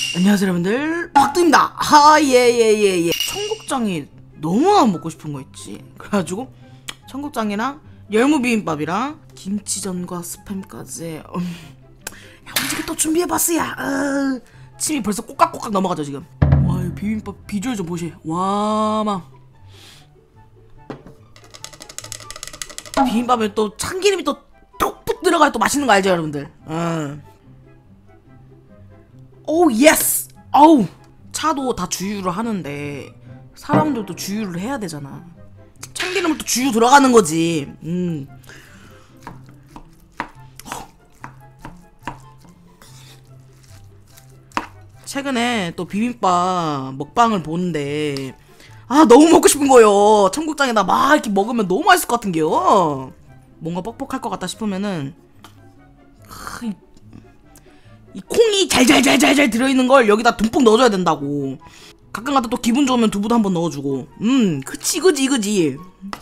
안녕하세요 여러분들, 박두입니다. 하예예예예. 청국장이 너무나 먹고 싶은 거 있지. 그래가지고 청국장이랑 열무 비빔밥이랑 김치전과 스팸까지 야무지게 또 준비해봤어요. 침이 벌써 꼬깍꼬깍 넘어가죠 지금. 와, 이 비빔밥 비주얼 좀 보시. 와마. 비빔밥에 또 참기름이 또 뚝뚝 들어가야 또 맛있는 거 알죠 여러분들. 오 예스. 어우, 차도 다 주유를 하는데 사람들도 주유를 해야 되잖아. 참기름을 또 주유 들어가는 거지. 최근에 또 비빔밥 먹방을 보는데 너무 먹고 싶은 거요. 청국장에다 막 이렇게 먹으면 너무 맛있을 것 같은 게요. 뭔가 뻑뻑할 것 같다 싶으면은 이 콩이 잘잘잘잘잘 들어있는 걸 여기다 듬뿍 넣어줘야 된다고. 가끔가다 또 기분 좋으면 두부도 한번 넣어주고. 그치 그지 그지.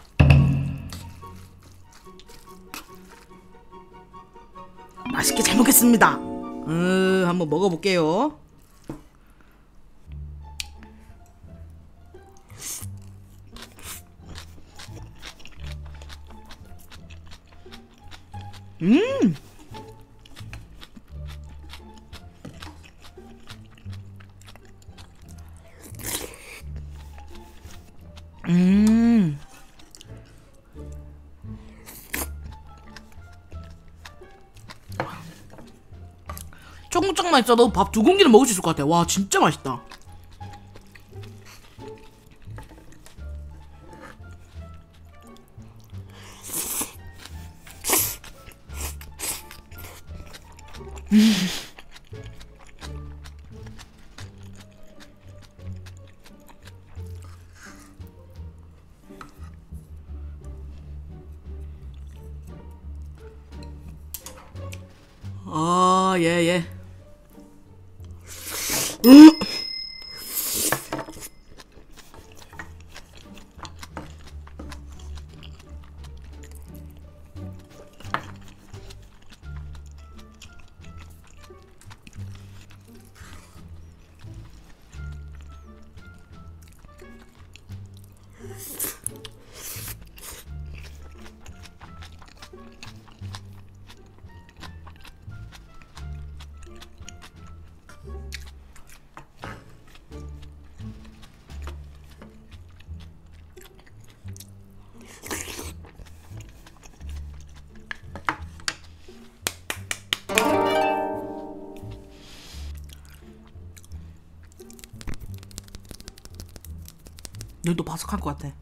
맛있게 잘 먹겠습니다. 한번 먹어볼게요. 청국장만 있어도 밥 2공기는 먹을 수 있을 것 같아. 와, 진짜 맛있다. 예. 여기도 바삭할 것 같아.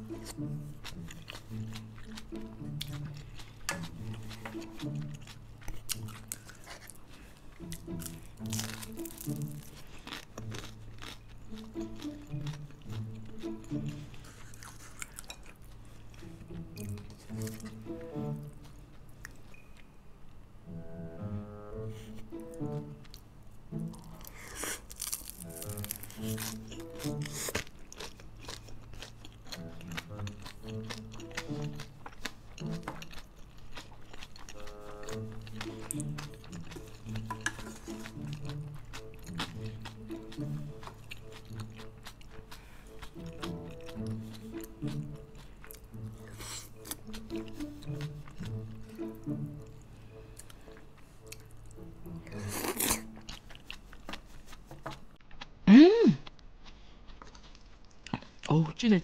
어우, 진해.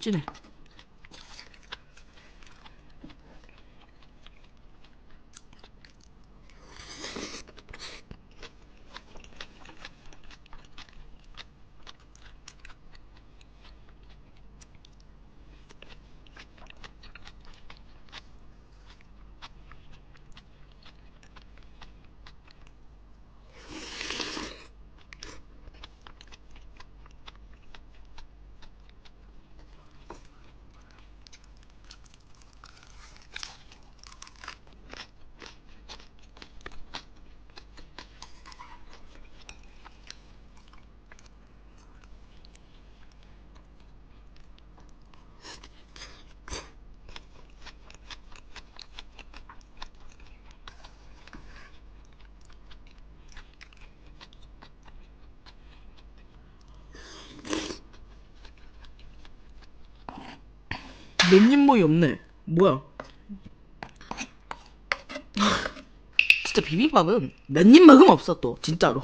몇 입모이 없네. 뭐야? 진짜 비빔밥은 몇 입 먹으면 없어 또 진짜로.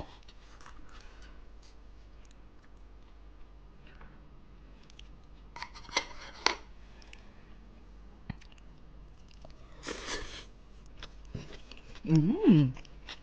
음.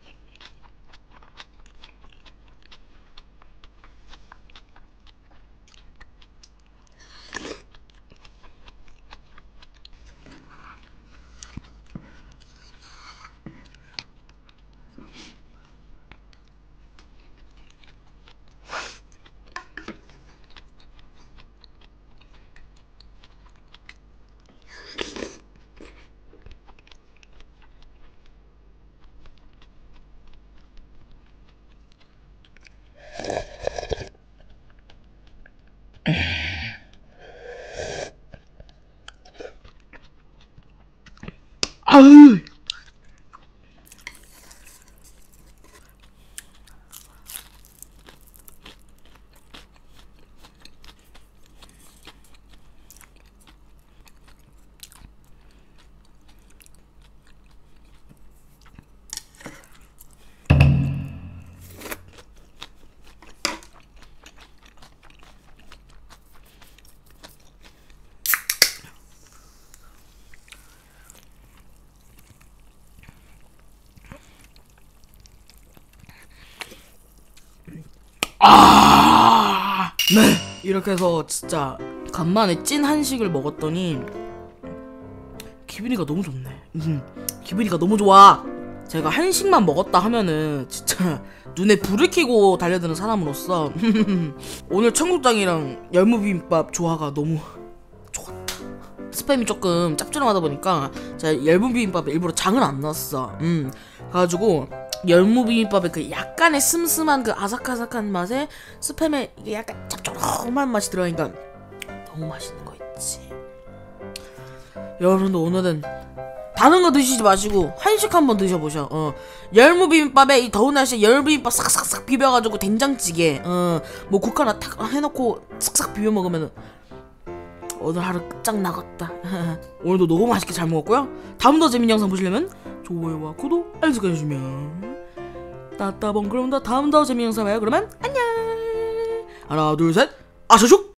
아유. 네, 이렇게 해서 진짜 간만에 찐 한식을 먹었더니 기분이가 너무 좋네. 기분이가 너무 좋아. 제가 한식만 먹었다 하면은 진짜 눈에 불을 켜고 달려드는 사람으로서 오늘 청국장이랑 열무비빔밥 조화가 너무 좋았다. 스팸이 조금 짭조름하다 보니까 제가 열무비빔밥에 일부러 장을 안 넣었어. 그래가지고 열무비빔밥의 그 약간의 슴슴한 그 아삭아삭한 맛에 스팸에 이게 약간 짭조름한 맛이 들어가니까 너무 맛있는 거 있지. 여러분도 오늘은 다른 거 드시지 마시고 한식 한번 드셔보셔. 열무비빔밥에 이 더운 날씨에 열무비빔밥 싹싹싹 비벼가지고 된장찌개 뭐 국 하나 탁 해놓고 싹싹 비벼 먹으면은 오늘 하루 끝장나겠다. 오늘도 너무 맛있게 잘 먹었고요. 다음도 재밌는 영상 보시려면 좋아요와 구독, 알림 설정 해주시면 따따봉. 그럼 다음 더 재밌는 영상 봐요. 그러면 안녕. 하나 둘 셋 아셔슉.